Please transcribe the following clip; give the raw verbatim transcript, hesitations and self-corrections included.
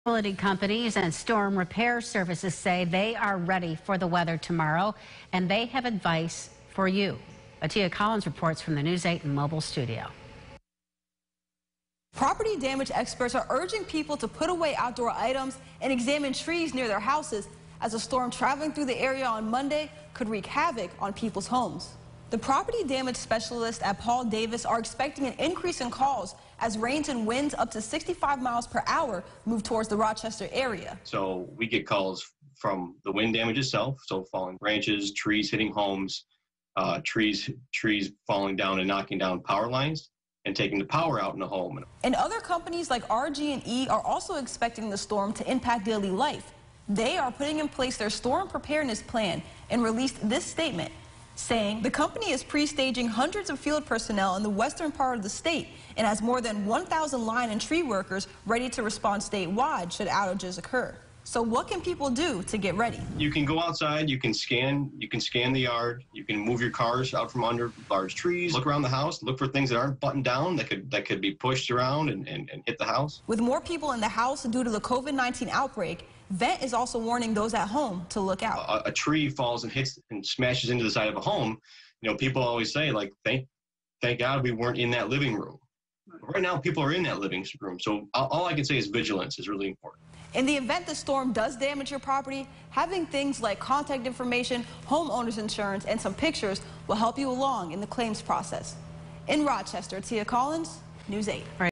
Utility companies and storm repair services say they are ready for the weather tomorrow, and they have advice for you. Atia Collins reports from the News eight mobile studio. Property damage experts are urging people to put away outdoor items and examine trees near their houses, as a storm traveling through the area on Monday could wreak havoc on people's homes. The property damage specialists at Paul Davis are expecting an increase in calls as rains and winds up to sixty-five miles per hour move towards the Rochester area. So we get calls from the wind damage itself, so falling branches, trees hitting homes, uh, trees, trees falling down and knocking down power lines and taking the power out in the home. And other companies like R G and E are also expecting the storm to impact daily life. They are putting in place their storm preparedness plan and released this statement, saying the company is pre-staging hundreds of field personnel in the western part of the state and has more than one thousand line and tree workers ready to respond statewide should outages occur. So what can people do to get ready? You can go outside, you can scan, you can scan the yard, you can move your cars out from under large trees, look around the house, look for things that aren't buttoned down that could that could be pushed around and, and, and hit the house. With more people in the house due to the COVID nineteen outbreak, Vent is also warning those at home to look out. A, a tree falls and hits and smashes into the side of a home. You know, people always say, like, thank, thank God we weren't in that living room. Right now, people are in that living room. So all I can say is vigilance is really important. In the event the storm does damage your property, having things like contact information, homeowner's insurance, and some pictures will help you along in the claims process. In Rochester, Tia Collins, News eight.